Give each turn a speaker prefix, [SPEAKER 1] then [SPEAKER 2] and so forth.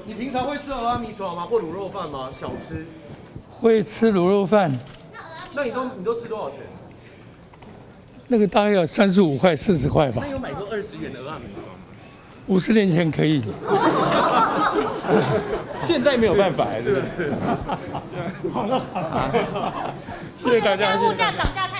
[SPEAKER 1] 你平常会吃蚵仔米爽吗？或卤肉饭吗？小吃？
[SPEAKER 2] 会吃卤肉饭，
[SPEAKER 1] 那你都吃多少钱？
[SPEAKER 2] 那个大概要35块、40块吧
[SPEAKER 3] 那。有买过20元的蚵仔米爽吗？
[SPEAKER 2] 50年前可以，
[SPEAKER 3] 现在没有办法，是不是？
[SPEAKER 2] 好了好了，谢谢大家。
[SPEAKER 4] 物价涨价太